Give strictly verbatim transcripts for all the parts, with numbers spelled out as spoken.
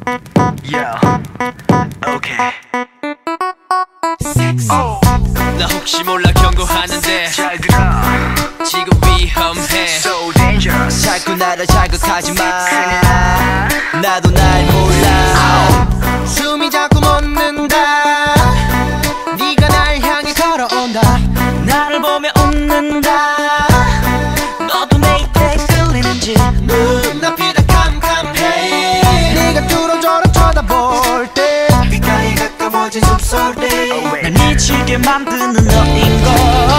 Yeah, okay. Oh. 나 혹시 몰라 경고하는데 잘 들어. 지금 위험해. So dangerous. 자꾸 나를 자극하지 마. 나도 날 몰라. oh. 숨이 자꾸 멎는다. 네가 날 향해 걸어온다. 나를 보며 웃는다. 너도 내 입에 끌리는지. 눈앞이 다 캄캄해. 네가 뚫어져라 쳐다볼 때 귓가에 가까워진 숨소리. 날 미치게 만드는 너인걸.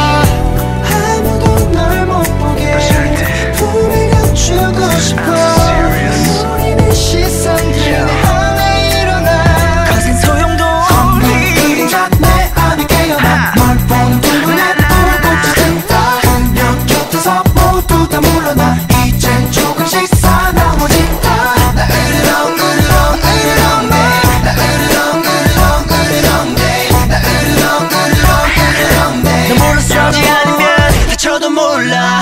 아무도 널 못 보게 품에 감추고 싶어. 우리는 시선들에 하에 일어나. 거센 소용도 없니. 내 안에 깨어나. 널 보는 분분한 울고 짖는다. 그녀 곁에서 모두 다 물러나. 이젠 조금씩 사나워진다. 나 으르렁 으르렁 으르렁 내. 나 으르렁 으르렁 으르렁 내. 나 으르렁 으르렁 으르렁 내. 너 몰랐어지 않으면 다쳐도 몰라.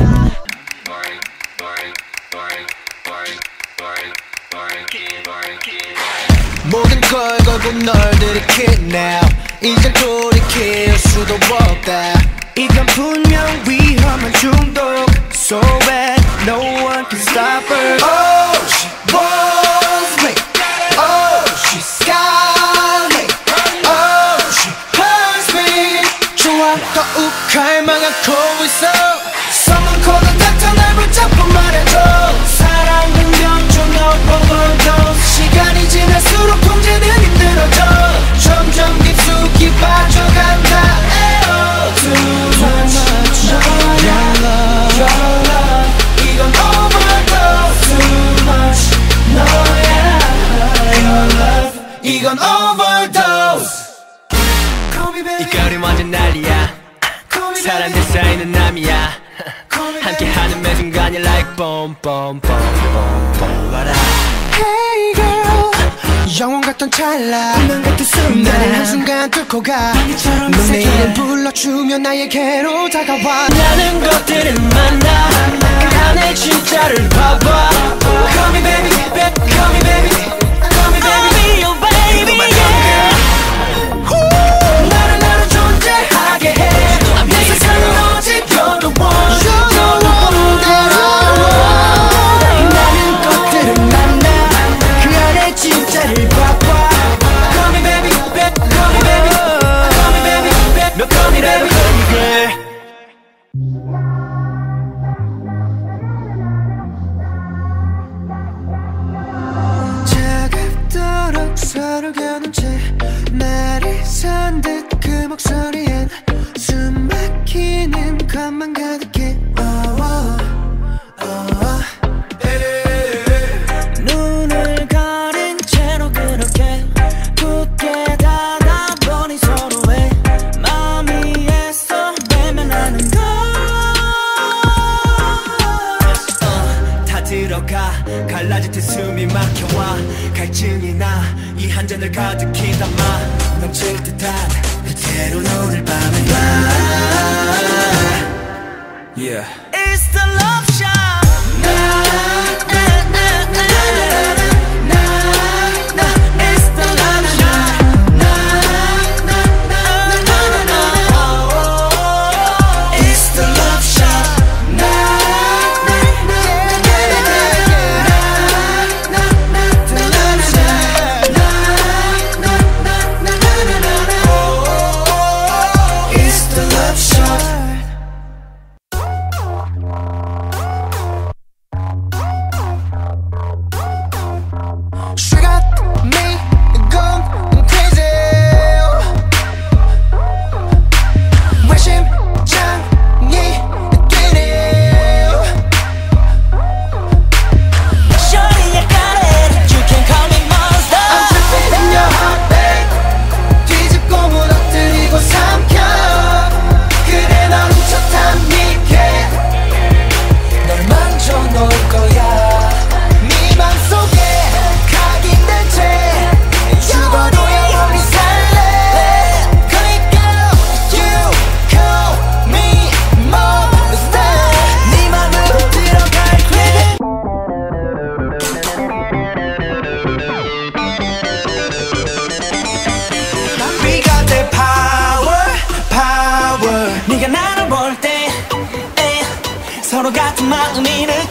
모든 걸 걸고 널 들이킬 now. 이젠 돌이킬 수도 없다. 이건 분명 위험한 중독. So bad, no one can stop her. Oh, she wants me. Oh, she's got me. Oh, she hurts me. 좋아, 더욱 갈망하고 있어. Someone call the doctor. 날 붙잡고 말해줘. 사랑은 명중 overdose. 시간이 지날수록 통제는 힘들어져. 점점 깊숙이 빠져간다. 에어. Too much your love, your love. 이건 overdose. Too much 너야 your love. 이건 overdose. 이 거리 완전 난리야. 사람들 사이는 남이야. 함께하는 매 순간이 like boom boom boom boom boom. Hey girl. 영원 같던 찰나. 운명 같은 순간. 나는 한순간 뚫고 가. 넌 내 이름 불러주면 나에게로 다가와. 나는 것들을 만나. 그 안에 진짜를 봐봐. Call me baby, baby, call me baby, call me baby, oh baby, yeah. 나를 나로 존재하게 해. 내 세상은 오직 you're the one. You're the one that I want. 나는 것들을 만나. 그 안에 진짜를 봐봐. Call me baby, baby, call me baby, call me baby, baby, no call me baby, yeah. 차갑도록 서로 겨눈 채 말이 선 듯 그 목소리엔 숨 막히는 것만 가득해. oh, oh, oh. 눈을 가린 채로 그렇게 굳게 닫아보니 서로의 마음이 애써 외면하는 걸. uh, 다 들어가 갈라질 듯 숨이 막혀와. 갈증이 나 이 한 잔을 가득히 담아. 넘칠 듯한 그대로 오늘 밤에 yeah. It's the love shot. Na na na na na na na. It's the love shot. Na na na na na na. It's the love shot. Na na na na na na na. The love shot. Na na na na na na. It's the love shot. 마음이 느껴